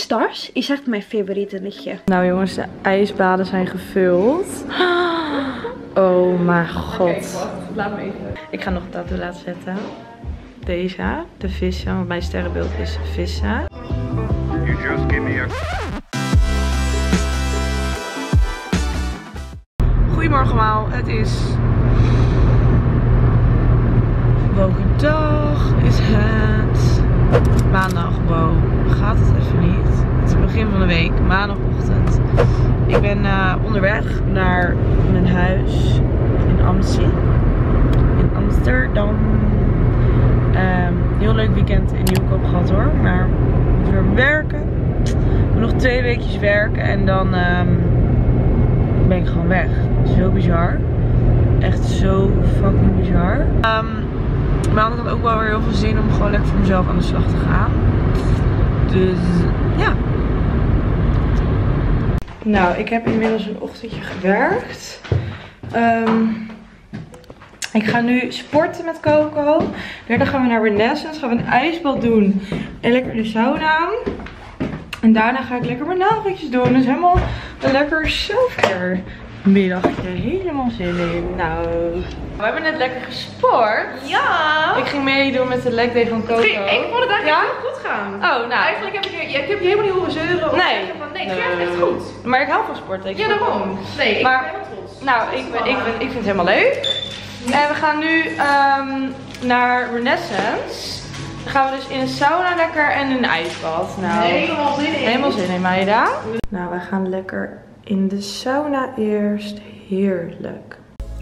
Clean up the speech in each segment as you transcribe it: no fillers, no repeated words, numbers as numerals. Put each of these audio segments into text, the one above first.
Stars is echt mijn favoriete liedje. Nou jongens, de ijsbaden zijn gevuld. Oh mijn god. Kijk, wacht. Laat me even. Ik ga nog een tattoo laten zetten. Deze, de vissen, want mijn sterrenbeeld is vissen. Goedemorgen allemaal, het is... Welke dag is het? Maandag, wow, gaat het even niet. Het is het begin van de week, maandagochtend. Ik ben onderweg naar mijn huis in in Amsterdam. Heel leuk weekend in Nieuwkoop gehad hoor, maar ik moet weer werken. Ik moet nog 2 weekjes werken en dan ben ik gewoon weg. Zo bizar. Echt zo fucking bizar. Maar ik had ook wel weer heel veel zin om gewoon lekker voor mezelf aan de slag te gaan. Dus ja. Nou, ik heb inmiddels een ochtendje gewerkt. Ik ga nu sporten met Coco. Daarna gaan we naar Renaissance. Gaan we een ijsbad doen. En lekker de sauna. En daarna ga ik lekker mijn nageltjes doen. Dus helemaal een lekker self-care middagje. Helemaal zin in. Nou, we hebben net lekker gesport. Ja! Ik ging meedoen met de leg day van Coco. Ik vond het eigenlijk heel goed gaan. Oh, nou. Eigenlijk heb ik je helemaal niet horen zeuren. Of zeggen van, nee, het gaat echt goed. Maar ik hou van sporten. Ja, daarom. Nee, ik ben helemaal trots. Nou, ik vind het helemaal leuk. En we gaan nu naar Renaissance. Dan gaan we dus in een sauna lekker en in een ijsbad. Nou, Helemaal zin in. Helemaal zin in, Maida. Nou, wij gaan lekker in de sauna eerst. Heerlijk.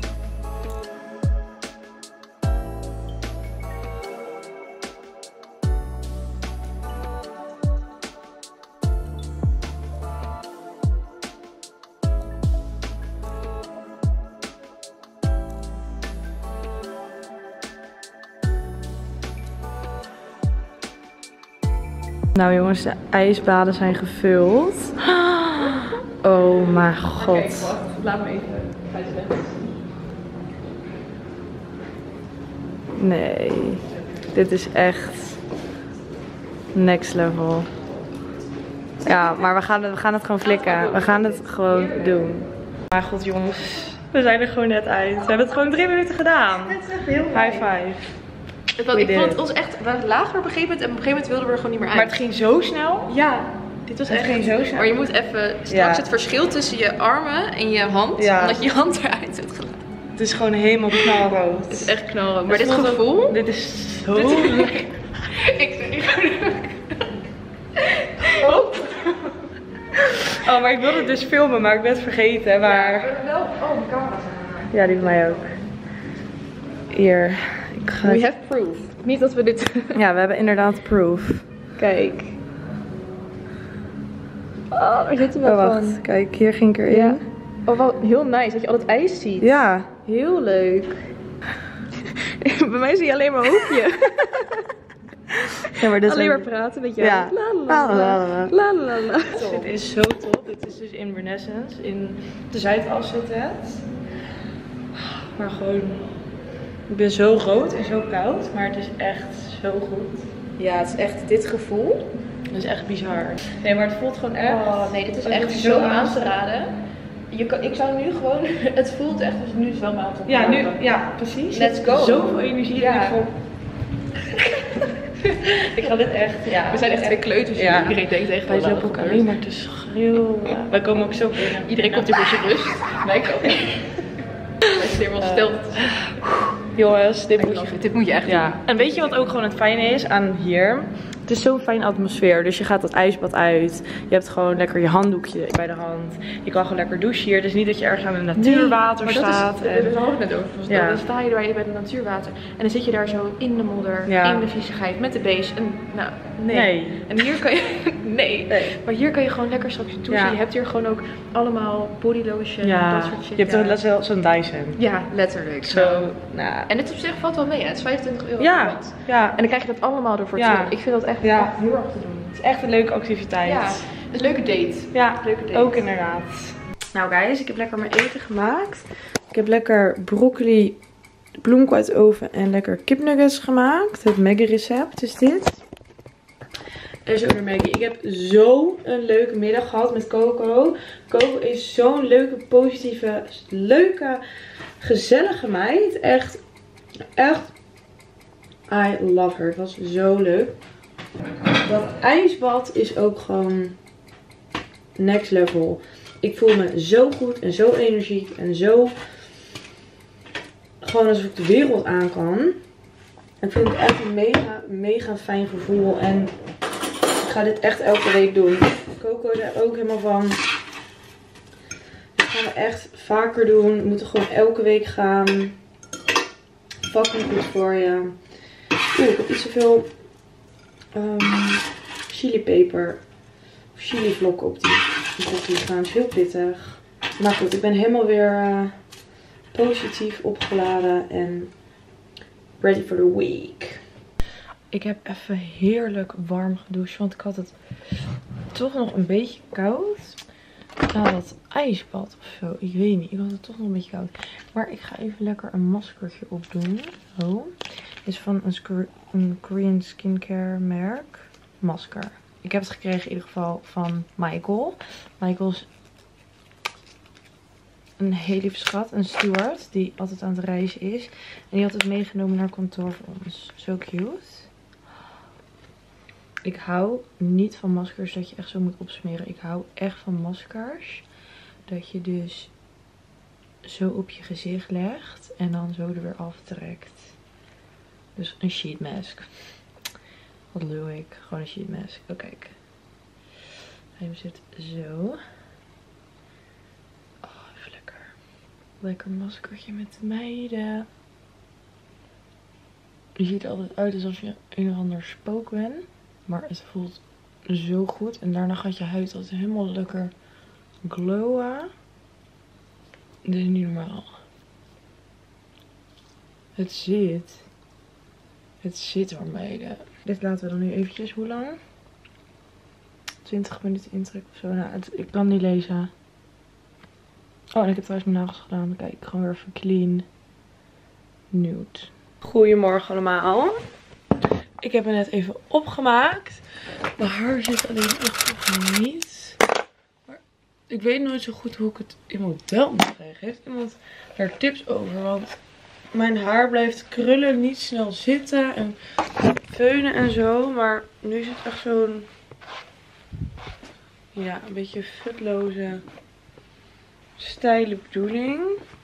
Nou jongens, de ijsbaden zijn gevuld. Oh mijn god. Kijk, wacht. Laat me even uitleggen. Nee, dit is echt next level. Ja, maar we gaan het gewoon flikken. We gaan het gewoon doen. Maar god jongens, we zijn er gewoon net uit. We hebben het gewoon 3 minuten gedaan. Het is echt heel High five. Ik vond het ons echt, we lagen op een gegeven moment en op een gegeven moment wilden we er gewoon niet meer uit. Maar het ging zo snel. Ja, dit was Het echt ging zo snel. Maar je moet even straks het verschil tussen je armen en je hand, omdat je je hand eruit hebt gelaten. Het is gewoon helemaal knalrood. Het is echt knalrood. Maar dit gevoel, Dit is zo lekker. ik Oh, maar ik wilde het dus filmen, maar ik ben het vergeten. Maar... wel, oh, mijn camera. Ja, die van mij ook. Hier. Ik ga... We have proof. Niet dat we dit... Ja, we hebben inderdaad proof. Kijk. Oh, er zit er wel wacht. van. Kijk, hier ging ik erin. Ja. Oh, wel heel nice dat je al het ijs ziet. Ja. Heel leuk. Bij mij zie je alleen maar hoofdje. Ja, maar dit Alleen maar zijn... praten, weet je. Ja. La la la. La la la. Dit is zo top. Dit is dus in Renaissance. In de Zuidas zit het. Maar gewoon... Ik ben zo rood en zo koud, maar het is echt zo goed. Ja, het is echt dit gevoel. Het is echt bizar. Nee, maar het voelt gewoon echt... Oh nee, dit is Het echt is zo zo aan te raden. Ik zou nu gewoon... Het voelt echt, dus nu is wel mijn hand op. Ja, nu, ja, precies. Let's go. Zoveel energie Ja. erin vol. Ik ga dit echt, ja. We zijn echt 2 kleuters. Ja. Iedereen denkt echt Wij wel lopen ook alleen maar te schreeuwen. Wij komen ook zo binnen. Iedereen komt hier voor zijn rust. Wij komen. Wij zijn helemaal stil. Jongens, Dit moet je echt ja. doen. En weet je wat ook gewoon het fijne is aan hier? Het is zo'n fijne atmosfeer. Dus je gaat dat ijsbad uit. Je hebt gewoon lekker je handdoekje bij de hand. Je kan gewoon lekker douchen hier. Het is niet dat je ergens aan het natuurwater staat. Daar hadden we het net over. Ja. Dan sta je daar bij het natuurwater. En dan zit je daar zo in de modder, Ja. in de viezigheid, met de beest. En nou, Nee. En hier kan je... Nee. Maar hier kan je gewoon lekker straks douchen. Ja. Je hebt hier gewoon ook allemaal body lotion, Ja, dat soort shit. je hebt wel zo'n Dyson. Ja, letterlijk. Zo, nou. En het op zich valt wel mee, hè? Het is 25 euro. Ja, per maand. ja. En dan krijg je dat allemaal ervoor Ja. terug. Ik vind dat echt heel erg te doen. Het is echt een leuke activiteit. Ja, een leuke date. Ja, Leuke date. ook inderdaad. Nou guys, ik heb lekker mijn eten gemaakt. Ik heb lekker broccoli, bloemkool uit de oven en lekker kipnuggets gemaakt. Het Maggi recept is dit. En zo naar Maggie. Ik heb zo een leuke middag gehad met Coco. Coco is zo'n leuke, positieve, leuke, gezellige meid. Echt. I love her. Het was zo leuk. Dat ijsbad is ook gewoon next level. Ik voel me zo goed en zo energiek en zo gewoon alsof ik de wereld aan kan. Ik vind het echt een mega fijn gevoel en ik ga dit echt elke week doen. Coco is er ook helemaal van. Dat gaan we echt vaker doen. We moeten gewoon elke week gaan. Fucking goed voor je. Oeh, ik heb iets te veel chilipeper. Of chilivlokken op die koffie gaan. Het is heel pittig. Maar goed, ik ben helemaal weer positief opgeladen en ready for the week. Ik heb even heerlijk warm gedoucht, want ik had het toch nog een beetje koud. Na dat ijsbad of zo, ik weet niet. Ik had het toch nog een beetje koud. Maar ik ga even lekker een maskertje opdoen. Zo. Dit is van een Korean skincare merk. Masker. Ik heb het gekregen in ieder geval van Michael. Michael is een hele lieve schat, een steward die altijd aan het reizen is. En die had het meegenomen naar kantoor voor ons. Zo cute. Ik hou niet van maskers dat je echt zo moet opsmeren. Ik hou echt van maskers dat je dus zo op je gezicht legt en dan zo er weer aftrekt. Dus een sheet mask. Wat lul ik? Gewoon een sheet mask. Oh kijk. Hij zit zo. Lekker maskertje met de meiden. Je ziet er altijd uit alsof je een of ander spook bent. Maar het voelt zo goed. En daarna gaat je huid altijd helemaal lekker glowen. Dit is niet normaal. Het zit hoor meiden. Dit laten we dan nu eventjes. Hoe lang? 20 minuten intrekken of zo. Nou, ik kan niet lezen. Oh, en ik heb trouwens mijn nagels gedaan. Kijk, gewoon weer even clean nude. Goedemorgen allemaal. Ik heb het net even opgemaakt. Mijn haar zit alleen echt nog niet. Maar ik weet nooit zo goed hoe ik het in model moet krijgen. Heeft iemand daar tips over? Want mijn haar blijft krullen, niet snel zitten en veunen en zo. Maar nu is het echt zo'n, ja, een beetje futloze steile bedoeling.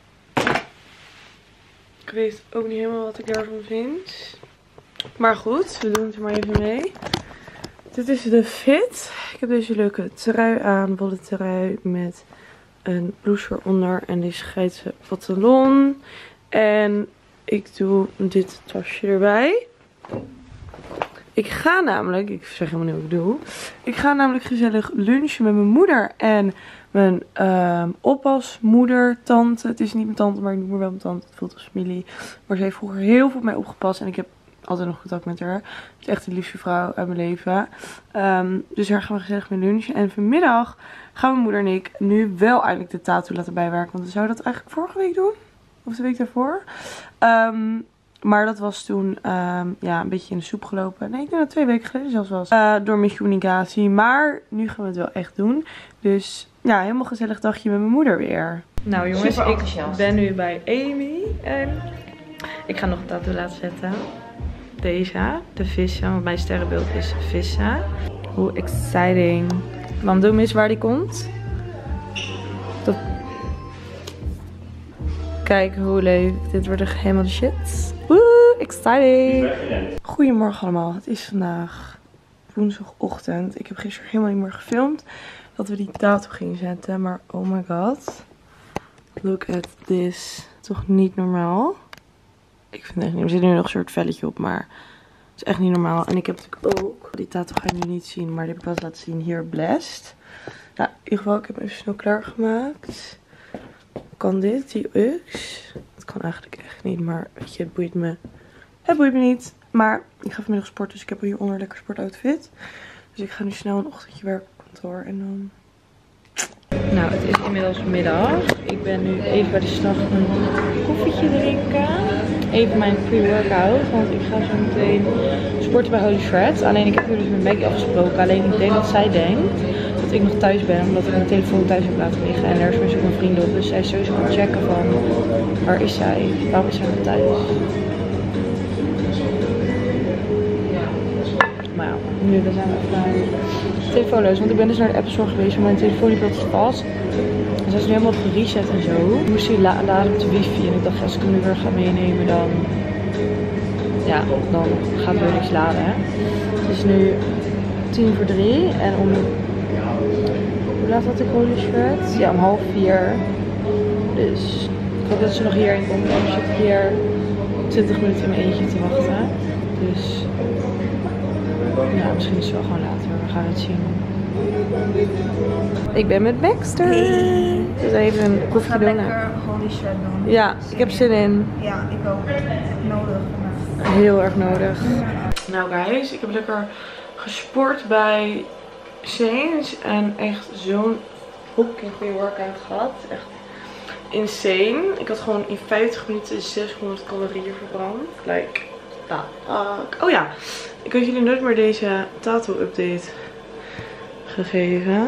Ik weet ook niet helemaal wat ik daarvan vind. Maar goed, we doen het er maar even mee. Dit is de fit. Ik heb deze leuke trui aan. Wollen trui met een blouse eronder. En deze geitse pantalon. En ik doe dit tasje erbij. Ik ga namelijk, ik zeg helemaal niet wat ik doe. Ik ga namelijk gezellig lunchen met mijn moeder en mijn oppasmoeder, tante. Het is niet mijn tante, maar ik noem haar wel mijn tante. Het voelt als familie. Maar ze heeft vroeger heel veel op mij opgepast. En ik heb altijd nog contact met haar. Het is echt de liefste vrouw uit mijn leven. Dus daar gaan we gezellig mee lunchen. En vanmiddag gaan mijn moeder en ik nu wel eigenlijk de tattoo laten bijwerken. Want we zouden dat eigenlijk vorige week doen. Of de week daarvoor. Maar dat was toen ja, een beetje in de soep gelopen. Nee, ik denk dat 2 weken geleden zelfs was. Door miscommunicatie. Maar nu gaan we het wel echt doen. Dus ja, helemaal gezellig dagje met mijn moeder weer. Nou jongens, ik ben nu bij Amy. En ik ga nog een tattoo laten zetten. Deze, de vissen. Want mijn sterrenbeeld is vissen. Hoe exciting. Want doe eens waar die komt. Dat... Kijk hoe leuk. Dit wordt echt helemaal de shit. Woe, exciting. Goedemorgen allemaal. Het is vandaag woensdagochtend. Ik heb gisteren helemaal niet meer gefilmd dat we die tattoo gingen zetten. Maar oh my god. Look at this. Toch niet normaal. Ik vind het echt niet. Er zit nu nog een soort velletje op, maar het is echt niet normaal. En ik heb natuurlijk ook, die tattoo ga je nu niet zien, maar die heb ik wel laten zien. Hier, Blessed. Nou, in ieder geval, ik heb hem even snel klaargemaakt. Kan dit, die Ux? Dat kan eigenlijk echt niet, maar weet je, het boeit me. Het boeit me niet. Maar ik ga vanmiddag sporten, dus ik heb hieronder lekker sportoutfit. Dus ik ga nu snel een ochtendje werken op kantoor en dan... Nou, het is inmiddels middag. Ik ben nu even bij de slag een koffietje drinken. even mijn pre-workout. Want ik ga zo meteen sporten bij Holy Shred. Alleen ik heb nu dus met Maggie afgesproken. Alleen ik denk dat zij denkt dat ik nog thuis ben. Omdat ik mijn telefoon thuis heb laten liggen. En daar is dus ook mijn vriend op. Dus zij is sowieso aan het checken van waar is zij? Waarom is zij nog thuis? Maar ja, nu zijn we even telefoonloos. Want ik ben dus naar de Apple Store geweest. Maar mijn telefoon liep altijd vast. En ze is nu helemaal gereset en zo. Ik moest die laden op de wifi. En ik dacht, als ik hem nu weer ga meenemen, dan gaat er weer niks laden. Hè? Het is nu 3:10. En om... Hoe laat had ik Holy Shred? Ja, om 3:30. Dus ik hoop dat ze nog hierheen komt. Anders zit ik hier 20 minuten in mijn eentje te wachten. Dus... Ja, misschien is het wel gewoon later. We gaan het zien. Ik ben met Baxter. Hey. Dus even een koffie doen. Lekker Holy Shred doen. Ja, ik heb zin in. Ja, ik ook. Nodig. Heel erg nodig. Nou guys, ik heb lekker gesport bij Saints. En echt zo'n fucking goede workout gehad. Echt insane. Ik had gewoon in 50 minuten 600 calorieën verbrand. Like, oh ja. Ik had jullie nooit meer deze tattoo update gegeven.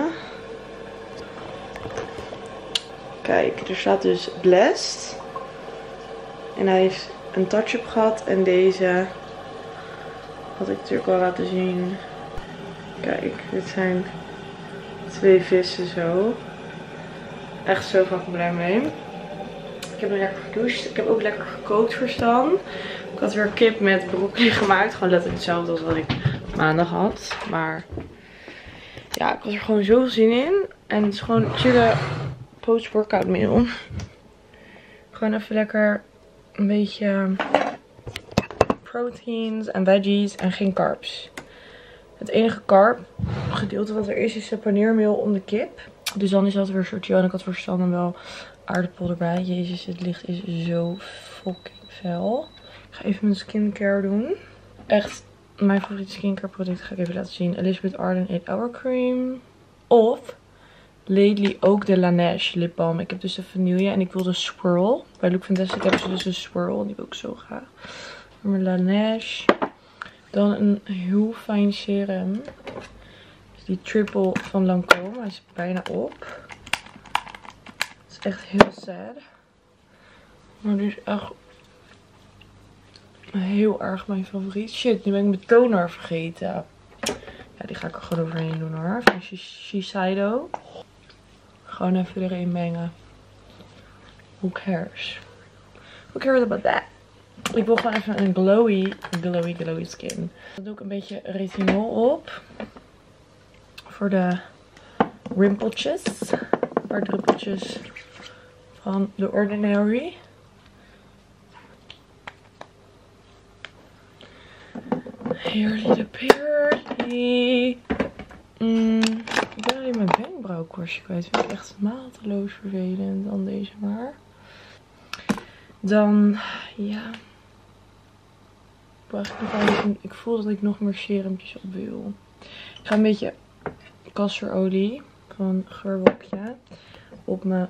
Kijk, er staat dus Blessed. En hij heeft een touch-up gehad. En deze had ik natuurlijk al laten zien. Kijk, dit zijn 2 vissen zo. Echt zo fucking blij mee. Ik heb nu lekker gedoucht. Ik heb ook lekker gekookt voor Stan. Ik had weer kip met broccoli gemaakt. Gewoon letterlijk hetzelfde als wat ik maandag had. Maar ja, ik was er gewoon zoveel zin in. En het is gewoon een chille post-workout meal. Gewoon even lekker een beetje proteins en veggies en geen carbs. Het enige carb gedeelte wat er is de paneermeel om de kip. Dus dan is dat weer een soort chill. En ik had voor Stan dan wel aardappel erbij. Jezus, het licht is zo fucking fel. Ik ga even mijn skincare doen. Echt mijn favoriete skincare product ga ik even laten zien. Elizabeth Arden 8 Hour Cream. Of lately ook de Laneige lipbalm. Ik heb dus de vanille en ik wil de swirl. Bij Look Fantastic hebben ze dus de swirl. En die wil ik zo graag. Mijn Laneige. Dan een heel fijn serum. Dus die triple van Lancôme. Hij is bijna op. Het is echt heel sad. Maar die is echt heel erg mijn favoriet. Shit, nu ben ik mijn toner vergeten. Ja, die ga ik er gewoon overheen doen hoor. Van Shiseido. Gewoon even erin mengen. Who cares? Who cares about that? Ik wil gewoon even een glowy skin. Dan doe ik een beetje retinol op. Voor de rimpeltjes. Een paar druppeltjes van The Ordinary. Heerlijk peerly. Ik ben alleen mijn wenkbrauwkorstje kwijt. Vind ik echt mateloos vervelend dan deze maar. Dan, ja. Ik voel dat ik nog meer serumpjes op wil. Ik ga een beetje castorolie van Geurwolkje op mijn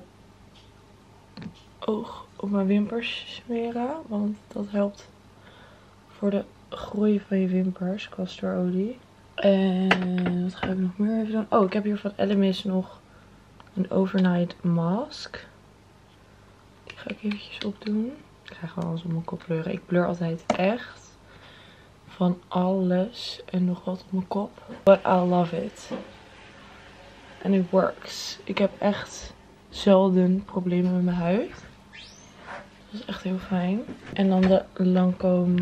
oog, op mijn wimpers smeren. Want dat helpt voor de groei van je wimpers, castorolie. En wat ga ik nog meer even doen? Oh, ik heb hier van Elemis nog een overnight mask. Die ga ik eventjes opdoen. Ik ga gewoon alles op mijn kop blurren. Ik blur altijd echt van alles en nog wat op mijn kop. But I love it. And it works. Ik heb echt zelden problemen met mijn huid. Dat is echt heel fijn. En dan de Lancôme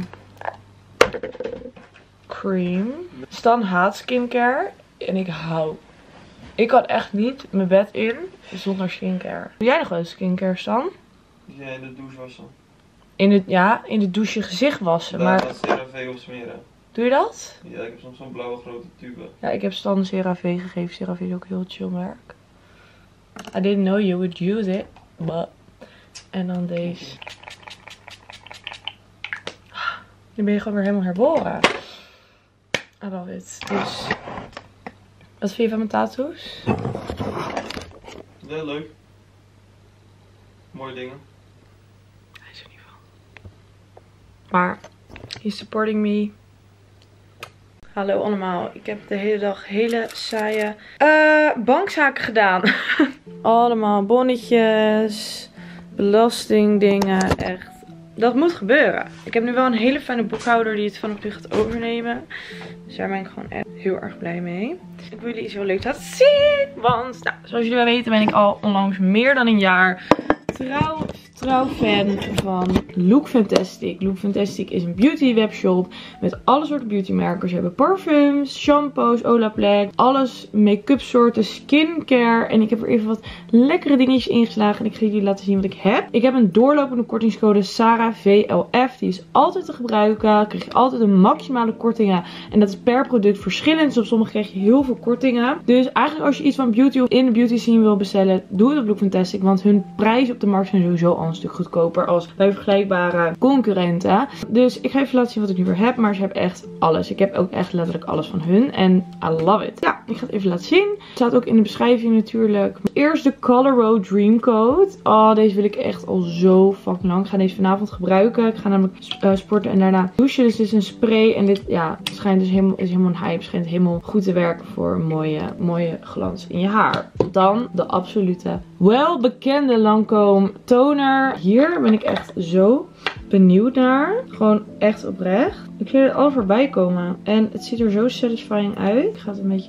cream. Stan haat skincare. En ik hou. Ik kan echt niet mijn bed in zonder skincare. Doe jij nog wel eens skincare, Stan? Ja, in de douche wassen. In de douche je gezicht wassen. Ja, maar dat CeraVe op smeren. Doe je dat? Ja, ik heb soms zo'n blauwe grote tube. Ja, ik heb Stan CeraVe gegeven. CeraVe is ook een heel chill merk. I didn't know you would use it. But. En dan deze. Nu ben je gewoon weer helemaal herboren. I love it. Dus. Wat vind je van mijn tattoos? Ja, leuk. Mooie dingen. Hij is er niet van. Maar he's supporting me. Hallo allemaal. Ik heb de hele dag hele saaie bankzaken gedaan. Allemaal bonnetjes, belastingdingen, echt. Dat moet gebeuren. Ik heb nu wel een hele fijne boekhouder die het vanaf nu gaat overnemen. Dus daar ben ik gewoon echt heel erg blij mee. Ik wil jullie iets heel leuks laten zien. Want, nou, zoals jullie wel weten ben ik al onlangs meer dan een jaar trouw fan van Look Fantastic. Look Fantastic is een beauty webshop met alle soorten beautymerken. Ze hebben parfums, shampoos, Olaplex, alles, make-up soorten, skincare. En ik heb er even wat lekkere dingetjes ingeslagen en ik ga jullie laten zien wat ik heb. Ik heb een doorlopende kortingscode SARAVLF. Die is altijd te gebruiken. Dan krijg je altijd een maximale kortingen. En dat is per product verschillend. Dus op sommige krijg je heel veel kortingen. Dus eigenlijk als je iets van beauty of in de beauty scene wil bestellen, doe het op Look Fantastic. Want hun prijzen op de markt zijn sowieso al een stuk goedkoper als bij vergelijkbare concurrenten. Dus ik ga even laten zien wat ik nu weer heb. Maar ze hebben echt alles. Ik heb ook echt letterlijk alles van hun. En I love it. Ja, ik ga het even laten zien. Het staat ook in de beschrijving natuurlijk. Eerst de Color Row Dream Coat. Oh, deze wil ik echt al zo fucking lang. Ik ga deze vanavond gebruiken. Ik ga namelijk sporten en daarna douchen. Dus dit is een spray. En dit, ja, schijnt dus helemaal, is helemaal een hype. Schijnt helemaal goed te werken voor een mooie glans in je haar. Dan de absolute welbekende Lancôme toner. Hier ben ik echt zo benieuwd naar. Gewoon echt oprecht. Ik zie er al voorbij komen. En het ziet er zo satisfying uit. Ik ga het een beetje...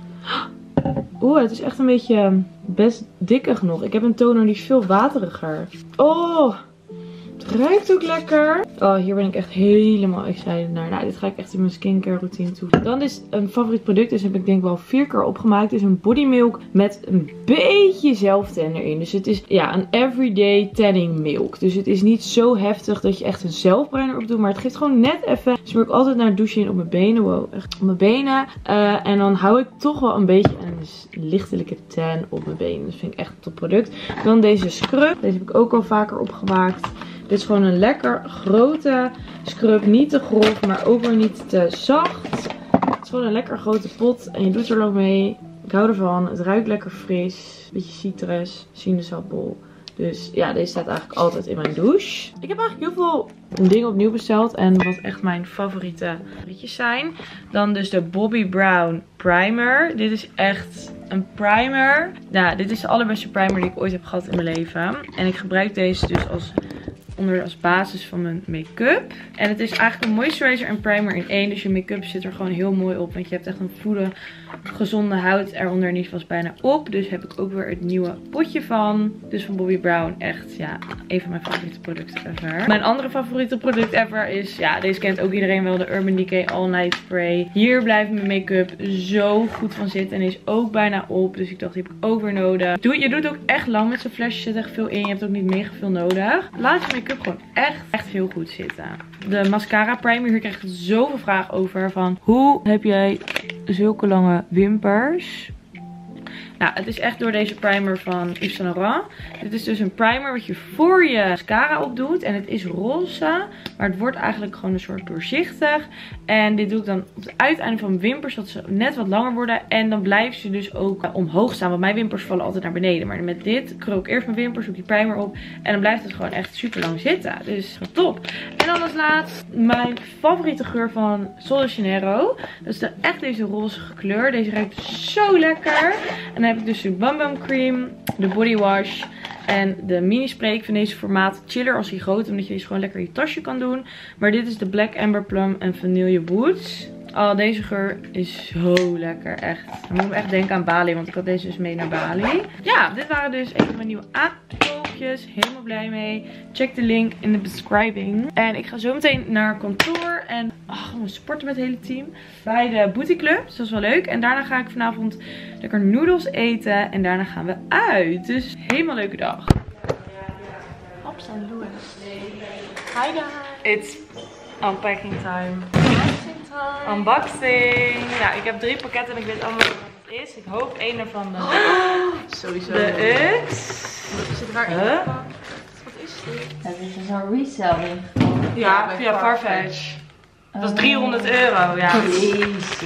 Oeh, het is echt een beetje best dikkig nog. Ik heb een toner die is veel wateriger. Oh, het ruikt ook lekker. Oh, hier ben ik echt helemaal excited naar. Nou, dit ga ik echt in mijn skincare routine toe. Dan is een favoriet product. Dus heb ik denk wel 4 keer opgemaakt. Het is een body milk met een beetje zelftan erin. Dus het is ja, een everyday tanning milk. Dus het is niet zo heftig dat je echt een zelfbruiner op doet. Maar het geeft gewoon net even. Dus ik altijd naar het douchen in op mijn benen. Wow, echt op mijn benen. En dan hou ik toch wel een beetje een lichtelijke tan op mijn benen. Dat vind ik echt een top product. Dan deze scrub. Deze heb ik ook al vaker opgemaakt. Dit is gewoon een lekker grote scrub. Niet te grof, maar ook weer niet te zacht. Het is gewoon een lekker grote pot. En je doet er ook mee. Ik hou ervan. Het ruikt lekker fris. Beetje citrus, sinaasappel. Dus ja, deze staat eigenlijk altijd in mijn douche. Ik heb eigenlijk heel veel dingen opnieuw besteld. En wat echt mijn favoriete rietjes zijn. Dan dus de Bobbi Brown primer. Dit is echt een primer. Nou, dit is de allerbeste primer die ik ooit heb gehad in mijn leven. En ik gebruik deze dus als basis van mijn make-up. En het is eigenlijk een moisturizer en primer in één. Dus je make-up zit er gewoon heel mooi op. Want je hebt echt een voede, gezonde huid eronder. En die was bijna op. Dus heb ik ook weer het nieuwe potje van. Dus van Bobbi Brown. Echt, ja, een van mijn favoriete producten ever. Mijn andere favoriete product ever is, ja, deze kent ook iedereen wel. De Urban Decay All Night Spray. Hier blijft mijn make-up zo goed van zitten. En die is ook bijna op. Dus ik dacht, die heb ik ook weer nodig. Je doet ook echt lang met zo'n flesje. Zit echt veel in. Je hebt ook niet mega veel nodig. Laat je make-up gewoon echt heel goed zitten. De mascara primer. Hier krijg ik zoveel vragen over. Van hoe heb jij zulke lange wimpers? Nou, het is echt door deze primer van Yves Saint Laurent. Dit is dus een primer wat je voor je mascara opdoet. En het is roze. Maar het wordt eigenlijk gewoon een soort doorzichtig. En dit doe ik dan op het uiteinde van mijn wimpers. Zodat ze net wat langer worden. En dan blijven ze dus ook omhoog staan. Want mijn wimpers vallen altijd naar beneden. Maar met dit krul ik eerst mijn wimpers. Doe ik die primer op. En dan blijft het gewoon echt super lang zitten. Dus top. En dan als laatst mijn favoriete geur van Sol de Janeiro. Dat is echt deze roze kleur. Deze ruikt zo lekker. En dan heb ik dus de Bum Bum Cream, de Body Wash en de mini spray. Ik vind deze formaat chiller als die groot, omdat je deze gewoon lekker in je tasje kan doen. Maar dit is de Black Amber Plum en Vanille Boots. Oh, deze geur is zo lekker, echt. Dan moet ik echt denken aan Bali, want ik had deze dus mee naar Bali. Ja, dit waren dus even mijn nieuwe aankoopjes. Helemaal blij mee. Check de link in de beschrijving. En ik ga zo meteen naar kantoor en gewoon sporten met het hele team. Bij de Booty Club, dus dat is wel leuk. En daarna ga ik vanavond lekker noedels eten en daarna gaan we uit. Dus helemaal leuke dag. Hops en Louis. Hi guys. It's unpacking time. Unboxing. Ja, ik heb 3 pakketten en ik weet allemaal wat het is. Ik hoop één ervan sowieso de X. Zit daar in? Wat is dit? Het is zo'n reselling. Ja, via Farfetch. Dat was €300. Ja. Jezus.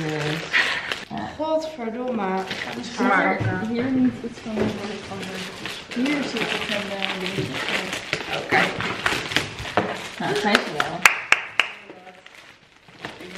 Godverdomme. Ik ga mijn schaar pakken. Hier niet iets van hier zit het van de. Oké. Nou, dat zijn ze wel.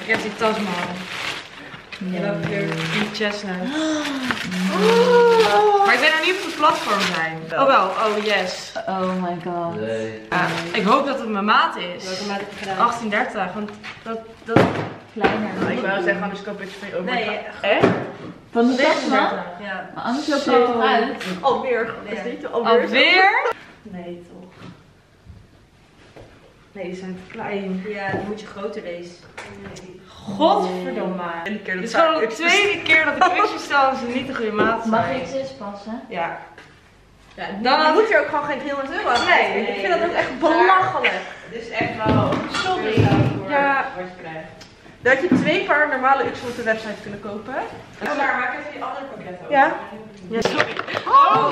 Ik heb die tas maar. Nee. Die chestnut. Maar ik weet nog niet of het platform zijn. Oh wel, oh yes. Oh my god. Ja, ik hoop dat het mijn maat is. Welke maat heb je gedaan? 1830, want dat... Kleiner. Ik wou zeggen, anders koop ik ze van je over. Nee, echt? Van de tasman? Ja. Maar anders loopt het toch uit. Alweer. Ja. Is dit alweer? Alweer? Nee, toch. Nee, die zijn te klein. Ja, die moet je groter deze. Godverdomme. En keer Het is gewoon de tweede keer dat ik uxjes stel en ze niet de goede maat Mag zijn. ik ze passen? Ja. Ja, Dan moet je ook gewoon geen 400 euro aan Nee, geven. nee, Ik vind dat nee. ook echt belachelijk. Dit is echt wel... Sorry. Ja, Wat je krijgt. dat je 2 paar normale uxen op de website kunnen kopen. Oh, maar maak even die andere pakket ook. Ja? Ja, sorry. Oh!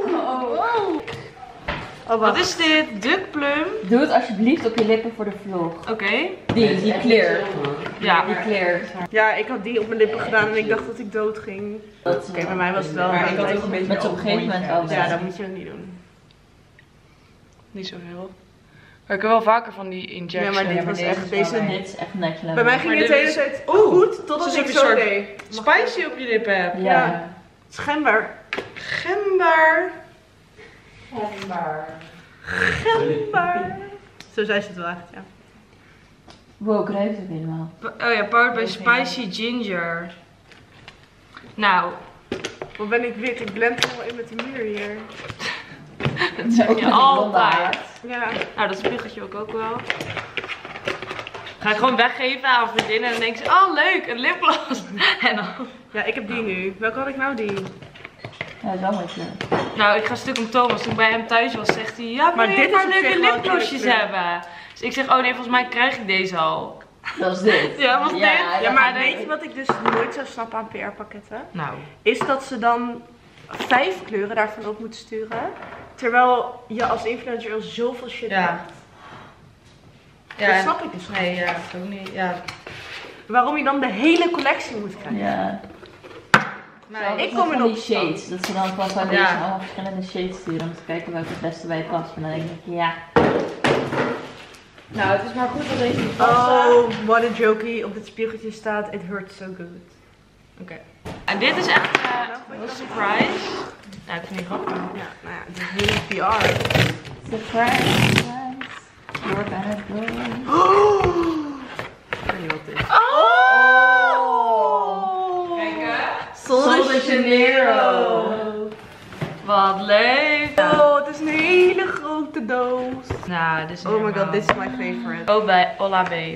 Oh, Wat is dit? Duck plum? Doe het alsjeblieft op je lippen voor de vlog. Oké. Die clear. Ja. Die clear. Ja, ik had die op mijn lippen gedaan en ik dacht dat ik dood ging. Oké, bij mij was het wel. Maar ik had ook een beetje Met op een gegeven moment wel. Ja, dat moet je ook niet doen. Niet zoveel. Maar ik heb wel vaker van die injections. Ja, maar dit was echt deze. Dit is echt next level. Bij mij ging Maar het de dit hele is- tijd goed totdat alsof ik je zo een soort deed. Spicy op je lippen hebt. Ja. Schijnbaar. Gember. Schijnbaar. Zo zei ze het wel echt, ja. Wow, ik ruik het ook helemaal. Oh ja, powered by spicy ginger. Nou, Wat ben ik wit? Ik blend helemaal in met de muur hier. dat zeg je altijd. Ja. Nou, dat spiegeltje ook wel. Ga ik gewoon weggeven aan vriendinnen en dan denken ze, oh leuk, een lipgloss. En dan... Ja, ik heb die nu. Welke had ik nou die? Ja, dat is wel mooi kleur. Nou, ik ga stuk om Thomas. Toen ik bij hem thuis was, zegt hij, ja, Maar wil dit je is maar op leuke zich wel een lipglossjes kleur. hebben? Dus ik zeg, oh nee, volgens mij krijg ik deze al. Dat is dit. Ja, was dit? Ja, maar nee. weet je wat ik dus nooit zou snappen aan PR-pakketten? Nou, Is dat ze dan 5 kleuren daarvan op moeten sturen. Terwijl je als influencer al zoveel shit ja. hebt. Ja, Dat en- snap ik dus niet. Nee, ja, dat ook niet. Ja. Waarom je dan de hele collectie moet krijgen. Ja. Nee. Ik kom met in die opstand. shades. Dat ze dan van foundation Ja. allemaal verschillende shades sturen om te kijken welke het beste bij je past. En dan denk ik, ja. Nou, het is maar goed dat deze niet past. Oh, what a jokey. Op dit spiegeltje staat, it hurts so good. Oké. En dit is echt een surprise. Ja, ik vind het grappig. Ja, nou ja, dit is hele PR. Surprise, surprise. You're gonna go. Ik weet niet wat dit is. Oh! Kijk hè. Sol de Janeiro. Wat leuk. Oh, het is een hele grote doos. Nou, dit is Oh my god, this is my favorite. Oh, bij Olla Babe.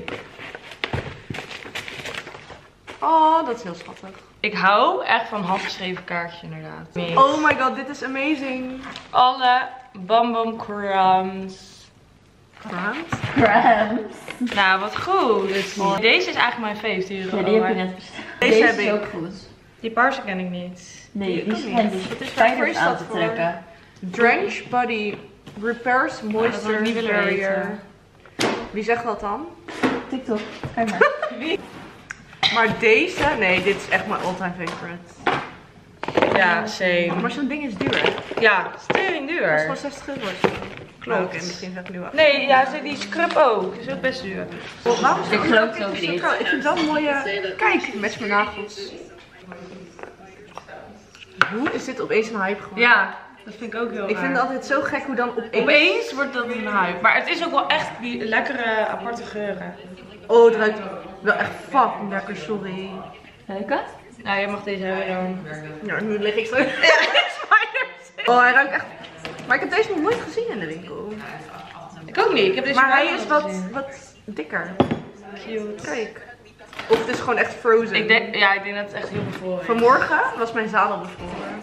Oh, dat is heel schattig. Ik hou echt van handgeschreven kaartjes inderdaad. Oh my god, dit is amazing. Alle Bam Bam crumbs. Krant? Cramps. Nou, wat goed. Deze is eigenlijk mijn fave. Die, Ja, die heb je net besteld. Deze heb is ik. ook goed. Die paarse ken ik niet. Nee, Ik die ook zijn niet. dus Wat is spiders dat aan te voor? trekken. Drench Body Repairs dat had ik Moisture niet willen Barrier. Wie zegt dat dan? TikTok, kijk maar. Maar deze, nee, dit is echt mijn all-time favorite. Ja, same. Maar zo'n ding is duur. Ja, stering Dat is duur. gewoon 60 euro. Klopt. Oké, misschien zeg ik nu wel. Nee, ja, die scrub ook. Is ook best duur. Waarom is Ik dat geloof het zo ook niet. trouw? Ik vind dat een mooie... Kijk, met mijn nagels. Hoe is dit opeens een hype geworden? Ja, dat vind ik ook heel Ik vind het altijd zo gek hoe dan Opeens wordt dat een hype. Maar het is ook wel echt die lekkere aparte geuren. Oh, het ruikt wel echt fucking lekker, sorry. Leuk het? Nou, je mag deze hebben dan. Ja, nu lig ik zo in spiders. Oh, hij ruikt echt... Maar ik heb deze nog nooit gezien in de winkel. Ik ook niet. Ik heb deze Maar hij wel is gezien. wat dikker. Cute. Kijk. Of het is gewoon echt frozen. Ik denk dat het echt heel bevroren is. Vanmorgen was mijn zadel bevroren.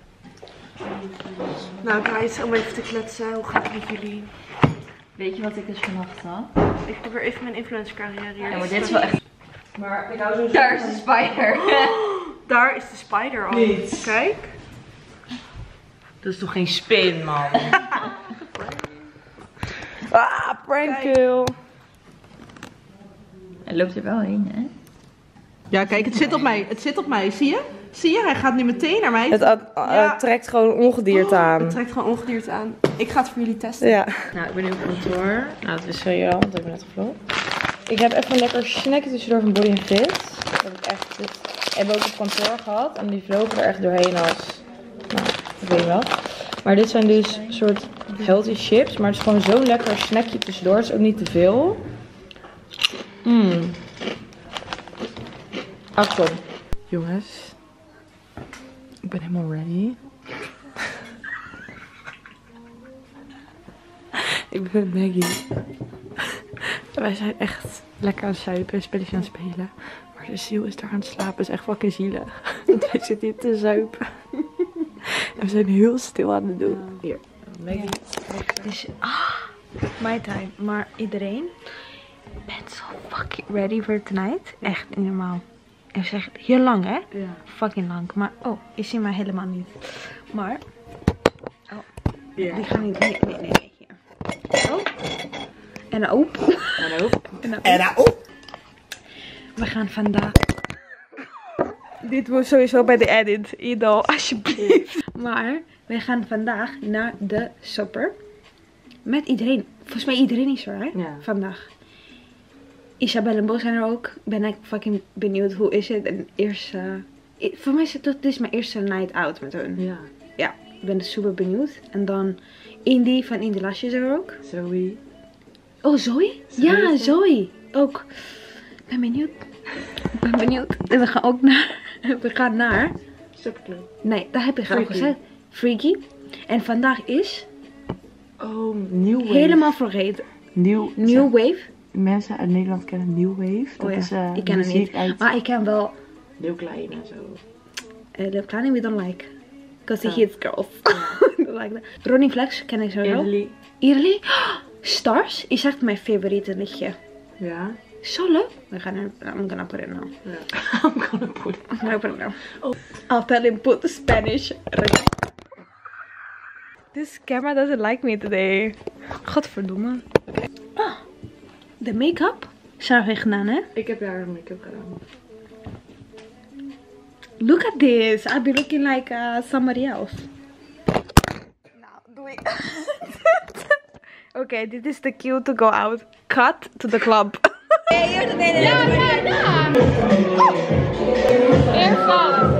Nou guys, om even te kletsen, hoe gaat het met jullie? Weet je wat ik dus vannacht had? Ik probeer even mijn influencer carrière hier. Ja, maar dit is wel echt... Maar ik hou zo. Daar is de spider. Daar is de spider al. Niet. Kijk. Dat is toch geen spin, man? Ah, prank kill. Hij loopt er wel heen, hè? Ja, kijk, het zit op mij. Het zit op mij. Zie je? Zie je? Hij gaat nu meteen naar mij. Het trekt gewoon ongedierte aan. Het trekt gewoon ongedierte aan. Ik ga het voor jullie testen. Ja. Nou, ik ben nu op kantoor. Nou, dat wisten jullie al, want ik ben net gevlogd. Ik heb even een lekker snackje tussendoor van Body & Fit. Dat heb ik echt... Hebben we ook op kantoor gehad. En die vlogen er echt doorheen als... Nou, ik weet niet wat. Maar dit zijn dus een soort healthy chips. Maar het is gewoon zo'n lekker snackje tussendoor. Het is ook niet te veel. Awesome. Jongens. Ik ben helemaal ready. Ik ben met Maggie. Wij zijn echt lekker aan het zuipen en spelletjes aan het spelen. Maar de ziel is daar aan het slapen. Het is echt fucking zielig. Wij zitten hier te zuipen. En we zijn heel stil aan het doen. Hier, Maggie. Dus, my time. Maar iedereen, ben zo fucking ready for tonight. Echt niet normaal. En zeg het heel lang, hè? Ja. Fucking lang. Maar, oh, je ziet mij helemaal niet. Maar, die gaan niet, nee, hier. Oh. En op. En op. We gaan vandaag. Dit wordt sowieso bij de edit. Ido, alsjeblieft. Maar we gaan vandaag naar de supper. Met iedereen. Volgens mij iedereen is er, hè? Ja. Vandaag. Isabel en Bo zijn er ook. Ben ik fucking benieuwd hoe is het. En eerst, voor mij is het dit is mijn eerste night out met hun. Ja. Ja, ik ben dus super benieuwd. En dan Indy van Indy Lasje is er ook. Zoe. Oh, Zoe? Ja, Zoe. Ook. Ik ben benieuwd. En we gaan ook naar... We gaan naar... Superclub. Nee, daar heb je al gezegd. Freaky. En vandaag is... Oh, New Wave. Helemaal vergeten. New Wave. Mensen uit Nederland kennen New Wave. Dat ja. is Ik ken het niet. uit Maar ik ken wel... Heel Klein en zo. Lil Kleine we don't like. Because he hits girls. Like that. Ronnie Flex ken ik zo wel. Ierly. Stars is echt mijn favoriete liedje. Ja. Zo leuk. We gaan er... I'm gonna put it now. Yeah. I'm gonna put it now. Oh. I'll tell him put the Spanish. This camera doesn't like me today. Godverdomme. Oh. De make-up. Sarah heeft gedaan, hè? Ik heb haar make-up gedaan. Look at this. I'll be looking like somebody else. Nou, doe ik. Oké, dit is de cue to go out. Cut to the club. Nee. Ja. Eerst van.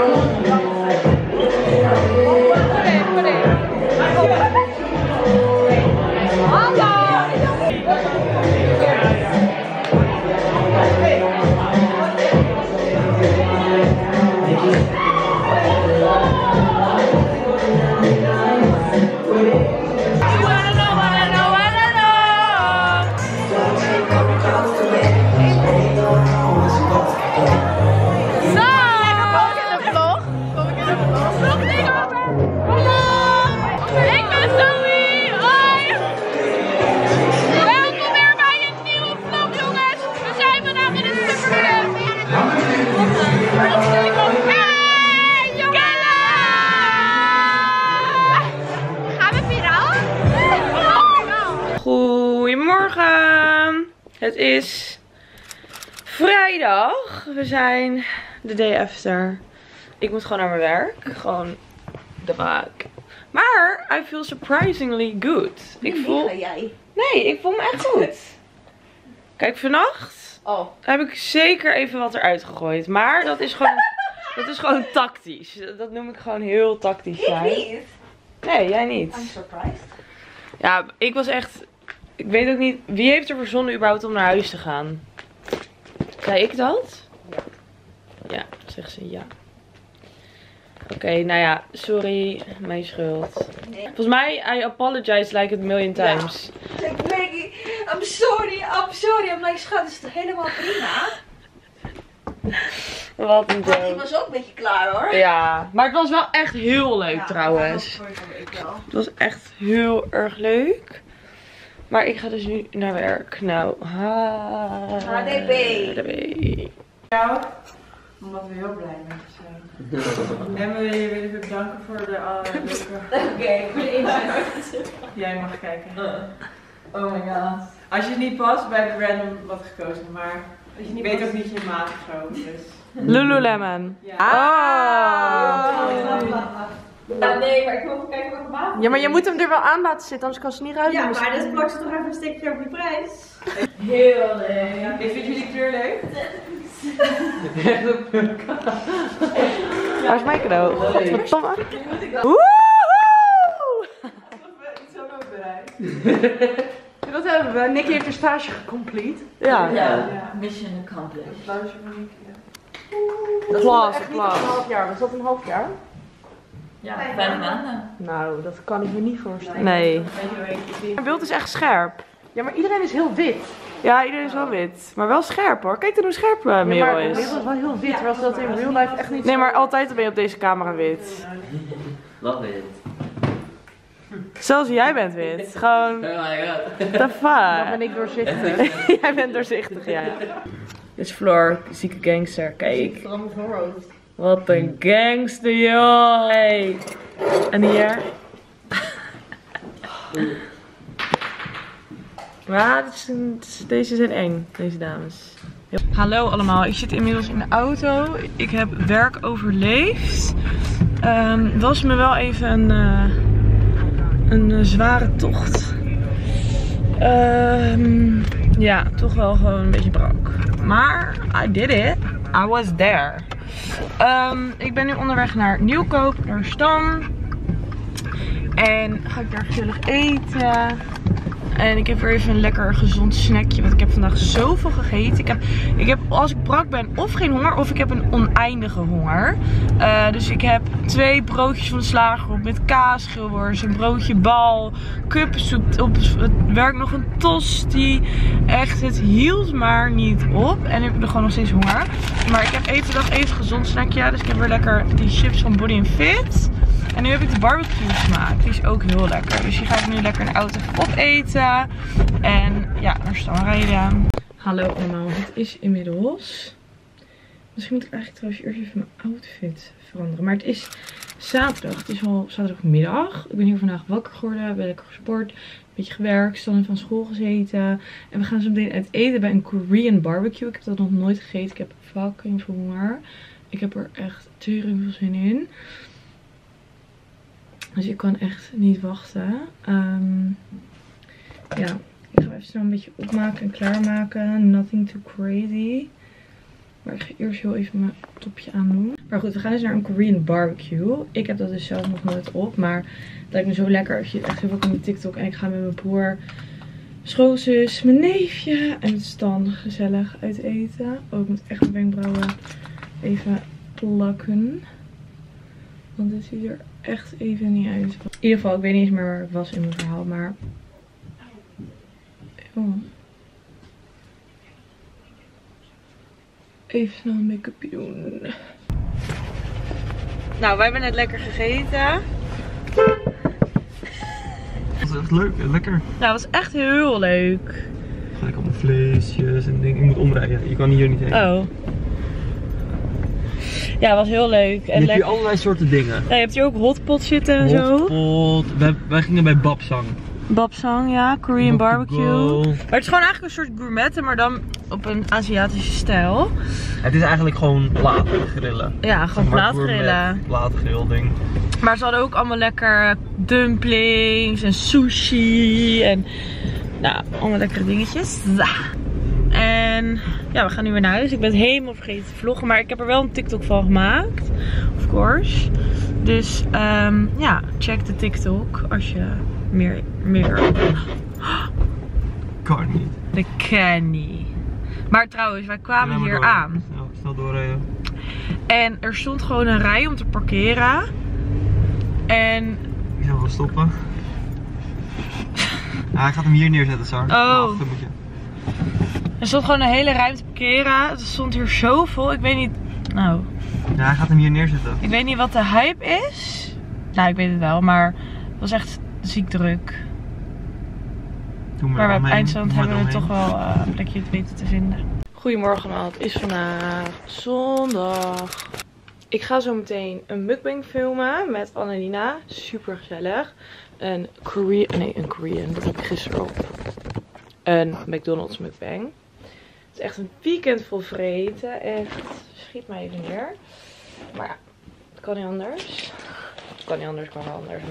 Goedemorgen. Het is vrijdag. We zijn de day after. Ik moet gewoon naar mijn werk. Gewoon de maak. Maar I feel surprisingly good. Ik voel me echt goed. Kijk, vannacht heb ik zeker even wat eruit gegooid. Maar dat is gewoon tactisch. Dat noem ik gewoon heel tactisch zijn. Ik niet. Nee, jij niet. I'm surprised. Ja, ik was echt... Ik weet ook niet... Wie heeft er verzonnen überhaupt om naar huis te gaan? Zei ik dat? Ja, zegt ze ja. Oké, nou ja. Sorry. Mijn schuld. Nee. Volgens mij, I apologize like a million times. Ja. Like, Maggie, I'm sorry. I'm like, schat, is het helemaal prima? Wat een Maar ik was ook een beetje klaar, hoor. Ja, maar het was wel echt heel leuk trouwens. Het was echt heel erg leuk. Maar ik ga dus nu naar werk. Nou, HDB. Nou, omdat we heel blij met je zijn. En we willen je even bedanken voor de leuke... voor de inzet. Jij mag kijken. Oh my god. Als je het niet past, wij hebben random wat gekozen. Maar je weet ook niet je maat of zo. Dus. Lululemon. Ja. Ja, nee, maar ik wil even kijken welke maat Ja, maar je moet hem er wel aan laten zitten, anders kan ze niet ruiken. Ja, maar dus plak ze toch even een stukje op je prijs. Heel leuk. Ik vind jullie kleur leuk. Waar is mijn cadeau? Godverdomme. Dat hebben we. Nicky heeft haar stage gecomplete. Ja. Ja, mission accomplished. Klas. Was dat een half jaar? Ja, 5 maanden. Nou, dat kan ik me niet voorstellen. Nee. Mijn beeld is echt scherp. Ja, maar iedereen is heel wit. Ja, iedereen is wel wit. Maar wel scherp hoor. Kijk dan hoe scherp Merel maar is. Merel is wel heel wit, terwijl ze dat in real life echt niet Nee, maar altijd ben je op deze camera wit. Love it. Zelfs jij bent wit. Gewoon, Oh my god. the Dan fuck. ben ik doorzichtig. Jij bent doorzichtig, ja. Dit is Floor, zieke gangster. Kijk. Van mijn voorhoofd. Wat een gangster, joh. Hey. En hier. Ja, deze zijn eng, deze dames. Hallo allemaal, ik zit inmiddels in de auto. Ik heb werk overleefd. Het was me wel even een zware tocht. Ja, toch wel gewoon een beetje brak. Maar I did it. I was there. Ik ben nu onderweg naar Nieuwkoop, naar Stam. En ga ik daar gezellig eten. En ik heb weer even een lekker gezond snackje. Want ik heb vandaag zoveel gegeten. Ik heb als ik brak ben of geen honger of ik heb een oneindige honger. Dus ik heb 2 broodjes van de slager op met kaas, schilworst, een broodje bal, kuppensoep, op het werk nog een tosti. Echt, het hield maar niet op. En ik heb er gewoon nog steeds honger. Maar ik heb even gezond snackje. Dus ik heb weer lekker die chips van Body & Fit. En nu heb ik de barbecue smaak. Die is ook heel lekker. Dus die ga ik nu lekker in de auto opeten. En ja, naar Stam rijden. Hallo allemaal, het is inmiddels. Misschien moet ik eigenlijk trouwens eerst even mijn outfit veranderen. Maar het is zaterdag. Het is al zaterdagmiddag. Ik ben hier vandaag wakker geworden. Ben lekker gesport. Een beetje gewerkt. Stand van school gezeten. En we gaan zo meteen uit eten bij een Korean barbecue. Ik heb dat nog nooit gegeten. Ik heb fucking veel honger. Ik heb er echt tering veel zin in. Dus ik kan echt niet wachten. Ja, ik ga even snel een beetje opmaken en klaarmaken. Nothing too crazy. Maar ik ga eerst heel even mijn topje aandoen. Maar goed, we gaan dus naar een Korean barbecue. Ik heb dat dus zelf nog nooit op. Maar het lijkt me zo lekker. Ik zie het echt heel veel op mijn TikTok. En ik ga met mijn broer, schoonzus, mijn neefje en met Stan gezellig uit eten. Oh, ik moet echt mijn wenkbrauwen even plakken. Want dit ziet er echt even niet uit. In ieder geval, ik weet niet eens meer waar ik was in mijn verhaal, maar... Oh. Even snel een make-upje doen. Nou, wij hebben net lekker gegeten. Dat was echt leuk en lekker. Nou, het was echt heel leuk. Gelijk allemaal vleesjes en dingen. Je moet omrijden. Je kan hier niet heen. Oh. Ja, het was heel leuk. En je hebt hier allerlei soorten dingen. Ja, je hebt hier ook hotpot zitten en zo. Hotpot. Wij gingen bij Babsang. Babsang, ja. Korean barbecue. Go. Maar het is gewoon eigenlijk een soort gourmetten, maar dan op een Aziatische stijl. Het is eigenlijk gewoon plaatgrillen. Ja, gewoon plaatgrillen. Plaatgrill ding. Maar ze hadden ook allemaal lekker dumplings en sushi en nou, allemaal lekkere dingetjes. En ja, we gaan nu weer naar huis. Ik ben het helemaal vergeten te vloggen, maar ik heb er wel een TikTok van gemaakt. Of course. Dus ja, check de TikTok als je meer... Kan niet. Dat kan niet. Maar trouwens, wij kwamen hier aan. Snel doorrijden. En er stond gewoon een rij om te parkeren. En... Ik zal wel stoppen. Ja, hij gaat hem hier neerzetten, Sar. Oh. Er stond gewoon een hele rij om te parkeren. Er stond hier zoveel. Ik weet niet... Nou... Ja, hij gaat hem hier neerzetten. Ik weet niet wat de hype is. Nou, ik weet het wel, maar het was echt ziek druk. Maar bij het eindstand hebben we toch wel een plekje het weten te vinden. Goedemorgen allemaal, het is vandaag zondag. Ik ga zo meteen een mukbang filmen met Annalina. Super gezellig. Een Korean, dat heb ik gisteren op. Een McDonald's mukbang. Het is echt een weekend vol vreten. Echt, schiet mij even neer. Maar ja, het kan niet anders. Het kan niet anders, maar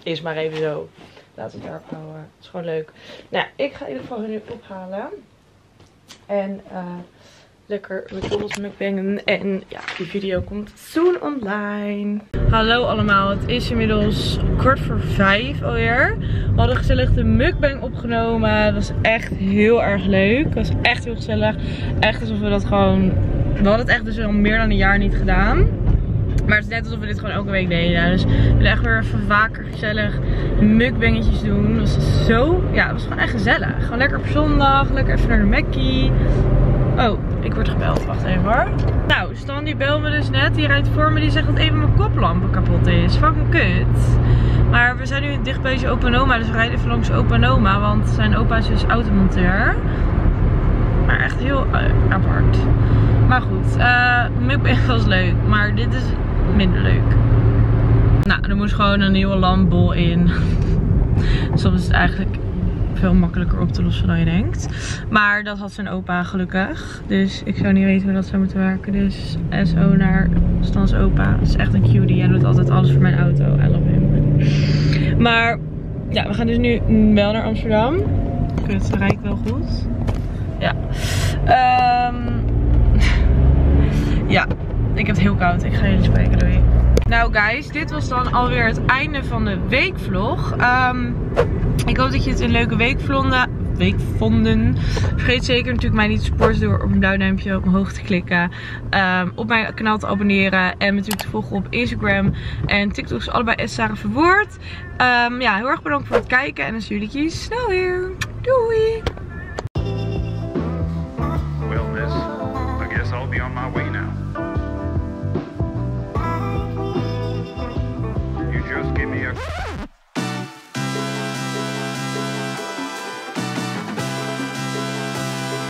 is maar even zo. Laten we het daarop houden. Het is gewoon leuk. Nou, ik ga in ieder geval nu ophalen. En lekker McDonald's mukbangen. En ja, die video komt soon online. Hallo allemaal, het is inmiddels 4:45 alweer. We hadden gezellig de mukbang opgenomen. Het was echt heel erg leuk. Het was echt heel gezellig. Echt alsof we dat gewoon... We hadden het echt dus al meer dan een jaar niet gedaan. Maar het is net alsof we dit gewoon elke week deden. Dus we willen echt weer even vaker gezellig mukbangetjes doen. Het was zo... Ja, het was gewoon echt gezellig. Gewoon lekker op zondag. Lekker even naar de Mackie. Oh, ik word gebeld. Wacht even hoor. Nou, Stan die belt me dus net. Die rijdt voor me. Die zegt dat even mijn koplamp kapot is. Fucking kut. Maar we zijn nu dicht bij zijn opa en oma. Dus we rijden even langs opa en oma. Want zijn opa is dus automonteur. Maar echt heel apart. Maar goed, mukbang was leuk. Maar dit is minder leuk. Nou, er moest gewoon een nieuwe lampbol in. Soms is het eigenlijk veel makkelijker op te lossen dan je denkt. Maar dat had zijn opa gelukkig. Dus ik zou niet weten hoe dat zou moeten werken. Dus SO naar Stans opa. Dat is echt een cutie. Hij doet altijd alles voor mijn auto. I love him. Maar ja, we gaan dus nu wel naar Amsterdam. Kut, dat rijdt wel goed. Ja. Ja, ik heb het heel koud. Ik ga jullie spreken. Doei. Nou guys, dit was dan alweer het einde van de weekvlog. Ik hoop dat je het een leuke week vonden. Vergeet zeker natuurlijk mij niet te supporten door op een blauw duimpje omhoog te klikken. Op mijn kanaal te abonneren. En natuurlijk te volgen op Instagram en TikTok. Is allebei @SaraVerwoerd. Ja, heel erg bedankt voor het kijken. En dan zie jullie snel weer. Doei!